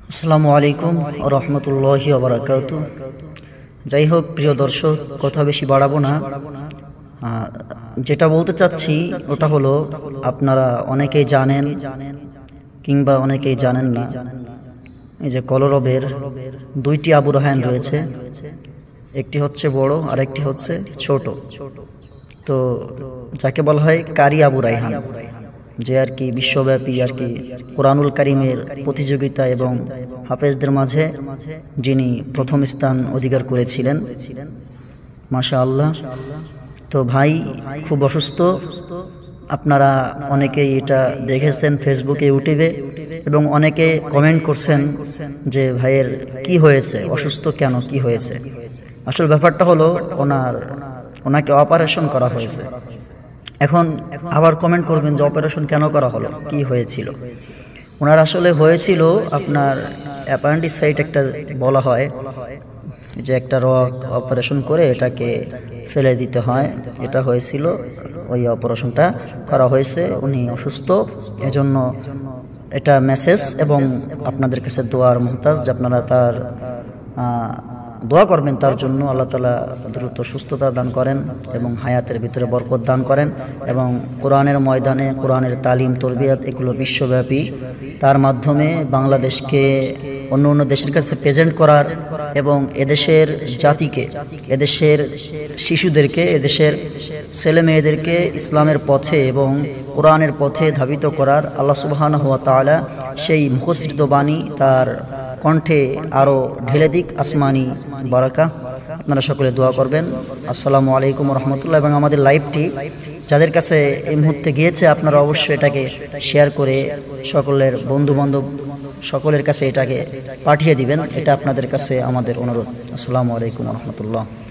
আসসালামু আলাইকুম ওয়া রাহমাতুল্লাহি ওয়া বারাকাতুহু। যাই হোক প্রিয় দর্শক, কথা বেশি বাড়াবো না। যেটা বলতে চাচ্ছি ওটা হলো, আপনারা অনেকেই জানেন কিংবা অনেকেই জানেন না, এই যে কলরবের দুইটি আবু রায়হান রয়েছে, একটি হচ্ছে বড় আর একটি হচ্ছে ছোট। তো যাকে বলা হয় কারি আবু রায়হান, যে আর কি বিশ্বব্যাপী আর কি কোরআনুল কারীমের প্রতিযোগিতা এবং হাফেজদের মাঝে যিনি প্রথম স্থান অধিকার করেছিলেন, মাশাআল্লাহ। তো ভাই খুব অসুস্থ, আপনারা অনেকেই এটা দেখেছেন ফেসবুকে, ইউটিউবে, এবং অনেকে কমেন্ট করছেন যে ভাইয়ের কি হয়েছে, অসুস্থ কেন, কি হয়েছে। আসল ব্যাপারটা হলো ওনাকে অপারেশন করা হয়েছে। এখন আবার কমেন্ট করবেন যে অপারেশন কেন করা হলো, কি হয়েছিল। ওনার আসলে হয়েছিল আপনার অ্যাপেন্ডিসাইট একটা বলা হয়, যে একটা রগ অপারেশন করে এটাকে ফেলে দিতে হয়, এটা হয়েছিল, ওই অপারেশনটা করা হয়েছে। উনি অসুস্থ, এজন্য এটা মেসেজ এবং আপনাদের কাছে দোয়ার মুহতাজ, যে আপনারা তার দোয়া করবেন তার জন্য। আল্লাহ তাআলা দ্রুত সুস্থতা দান করেন এবং হায়াতের ভিতরে বরকত দান করেন, এবং কোরআনের ময়দানে কোরআনের তালিম তরবিয়াত এগুলো বিশ্বব্যাপী, তার মাধ্যমে বাংলাদেশকে অন্য অন্য দেশের কাছে প্রেজেন্ট করার, এবং এদেশের জাতিকে, এদেশের শিশুদেরকে, এদেশের ছেলে মেয়েদেরকে ইসলামের পথে এবং কোরআনের পথে ধাবিত করার আল্লাহ সুবহানাহু ওয়া তাআলা সেই মুখসৃত বাণী তার কণ্ঠে আরও ঢেলে দিক আসমানি বারাকা। আপনারা সকলে দোয়া করবেন। আসসালামু আলাইকুম ওয়া রাহমাতুল্লাহ। এবং আমাদের লাইভটি যাদের কাছে এই মুহূর্তে গিয়েছে, আপনারা অবশ্যই এটাকে শেয়ার করে সকলের বন্ধু বান্ধব সকলের কাছে এটাকে পাঠিয়ে দিবেন, এটা আপনাদের কাছে আমাদের অনুরোধ। আসসালামু আলাইকুম ওয়া রাহমাতুল্লাহ।